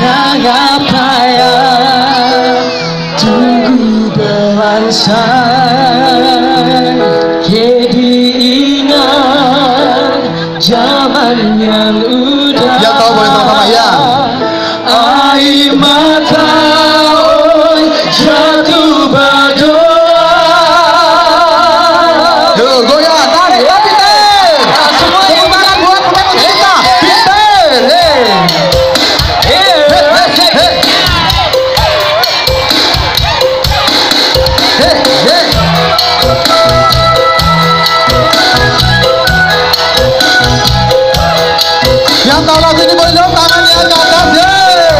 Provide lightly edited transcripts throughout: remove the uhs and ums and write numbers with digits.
Jangan payah tunggu belasan, jadi ingat zaman yang udah. Yang tahu boleh sama-sama ya. Air mata jatuh berdoa. Yuk goyang, tarik, Peter. Semua yang tangan buat pemain kita, Peter. Yang tahu lagu ini boleh dong tangannya ke atas ya.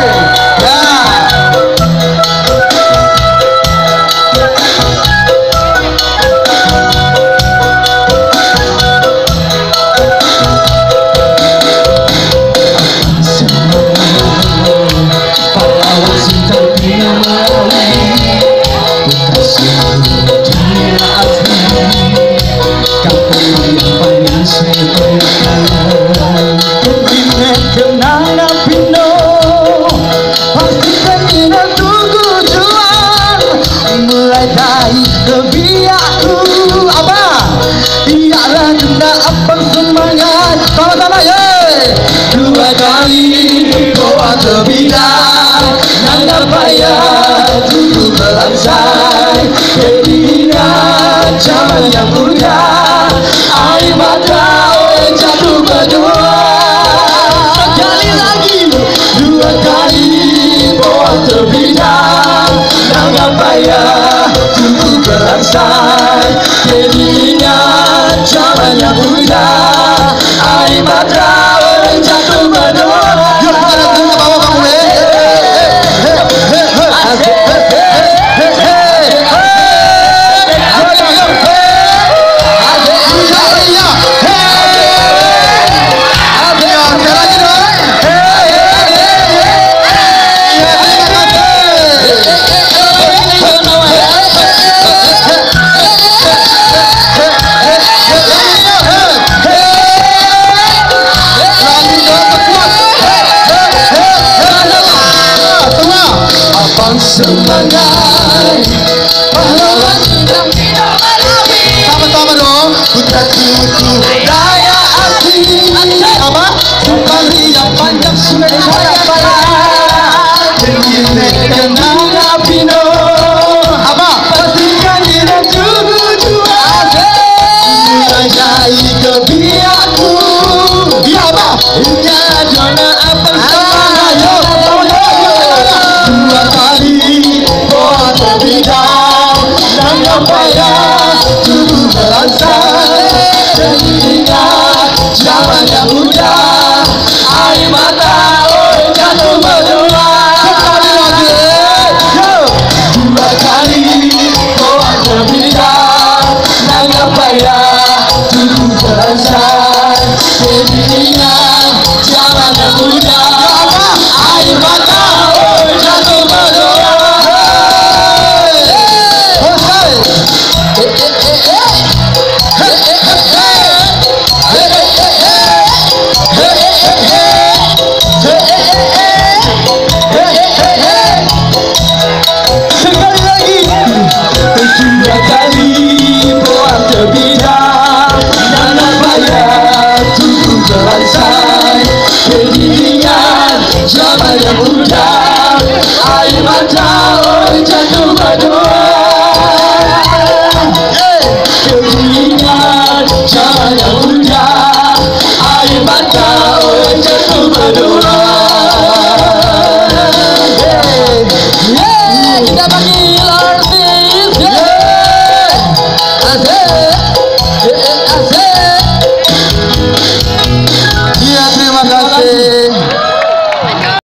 Kenangan Pino pastikan kita tunggu juang. Mulai dari kebiaku apa? Ialah guna abang semangat. Sama-sama ya. Dua kali doa terbidang, nggak payah tunggu belasan. Ingat zaman yang muda, air mata jatuh berdua. Dua kali doa terbidang, nggak payah tunggu belasan. Jadi ingat zaman yang muda, air mata jatuh berdua. Yuk kita datang ke bawah kamu semangat pahlawan sedang tidak berlari. sama-sama dong. Ku tak butuh